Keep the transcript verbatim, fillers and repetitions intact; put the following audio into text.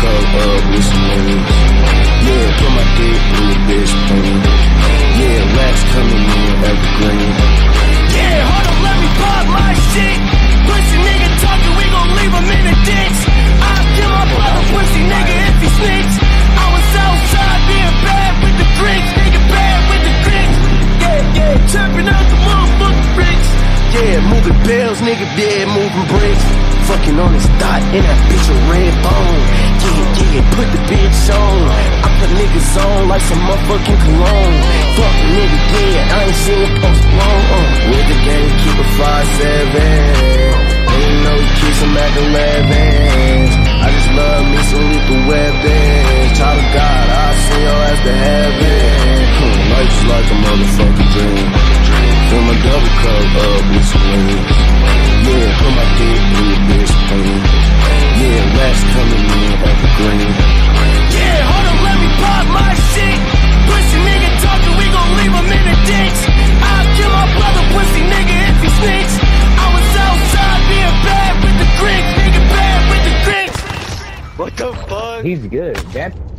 cup up with some niggas. Yeah, put my dick through a bitch pain. Yeah, racks coming in evergreen. Yeah, hold up, let me pop my shit. Pussy nigga talking, we gon' leave him in the ditch. I'll kill my brother, pussy nigga, if he snitch. I was outside being bad with the drinks, nigga bad with the drinks. Yeah, yeah, trapping out the motherfucking bricks. Yeah, moving bills, nigga, yeah, moving bricks. Fucking on his dot in that bitch a red bone. Yeah, yeah, put the bitch on. I put niggas on like some motherfucking cologne. Fuck a nigga, yeah, I ain't seen it post long. Uh. With the game, keep it five seven. Ain't no kiss, I'm at eleven. I just love me some lethal weapons. Child of God, I send your ass to heaven. Hmm, life's like a motherfucking dream. Fill my double cup up with some lean. Yeah, put my dick through a bitch pain. Yeah, racks coming in evergreen. Yeah, hold up, let me pop my shit. Pussy nigga talking, we gon' leave him in the ditch. I'll kill my brother, pussy nigga, if he snitch. I was outside being bad with the drinks, nigga bad with the drinks. What the fuck? He's good. That